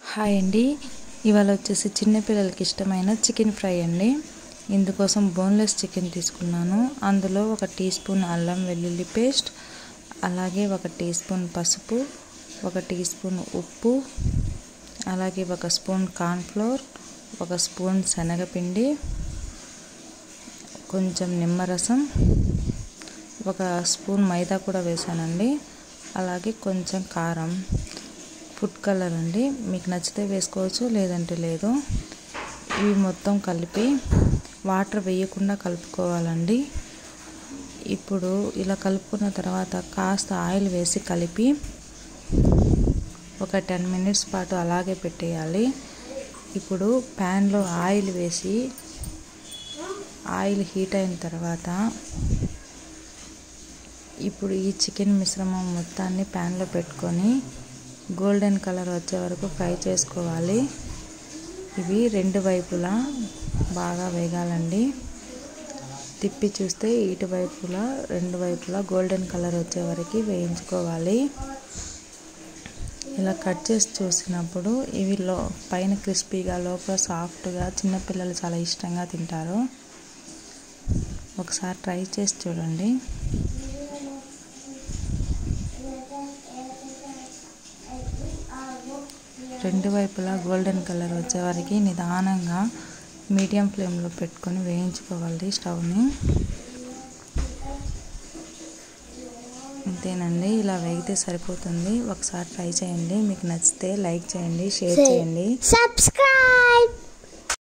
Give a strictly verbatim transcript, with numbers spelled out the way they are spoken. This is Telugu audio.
హాయ్ అండి, ఇవాళ వచ్చేసి చిన్నపిల్లలకి ఇష్టమైన చికెన్ ఫ్రై అండి. ఇందుకోసం బోన్లెస్ చికెన్ తీసుకున్నాను. అందులో ఒక టీ స్పూన్ అల్లం వెల్లుల్లి పేస్ట్, అలాగే ఒక టీ స్పూన్ పసుపు, ఒక టీ స్పూన్ ఉప్పు, అలాగే ఒక స్పూన్ కార్న్ఫ్లోర్, ఒక స్పూన్ శనగపిండి, కొంచెం నిమ్మరసం, ఒక స్పూన్ మైదా కూడా వేసానండి. అలాగే కొంచెం కారం, ఫుడ్ కలర్ అండి, మీకు నచ్చితే వేసుకోవచ్చు, లేదంటే లేదు. ఇవి మొత్తం కలిపి వాటర్ వేయకుండా కలుపుకోవాలండి. ఇప్పుడు ఇలా కలుపుకున్న తర్వాత కాస్త ఆయిల్ వేసి కలిపి ఒక టెన్ మినిట్స్ పాటు అలాగే పెట్టేయాలి. ఇప్పుడు ప్యాన్లో ఆయిల్ వేసి ఆయిల్ హీట్ అయిన తర్వాత ఇప్పుడు ఈ చికెన్ మిశ్రమం మొత్తాన్ని ప్యాన్లో పెట్టుకొని గోల్డెన్ కలర్ వచ్చే వరకు ఫ్రై చేసుకోవాలి. ఇవి రెండు వైపులా బాగా వేగాలండి. తిప్పి చూస్తే ఇటువైపులా రెండు వైపులా గోల్డెన్ కలర్ వచ్చే వరకు వేయించుకోవాలి. ఇలా కట్ చేసి చూసినప్పుడు ఇవి లో పైన క్రిస్పీగా లోపల సాఫ్ట్గా చిన్నపిల్లలు చాలా ఇష్టంగా తింటారు. ఒకసారి ట్రై చేసి చూడండి. రెండు వైపులా గోల్డెన్ కలర్ వచ్చే వరకు నిదానంగా మీడియం ఫ్లేమ్లో పెట్టుకొని వేయించుకోవాలి స్టవ్ని. అంతేనండి, ఇలా వేగితే సరిపోతుంది. ఒకసారి ట్రై చేయండి. మీకు నచ్చితే లైక్ చేయండి, షేర్ చేయండి.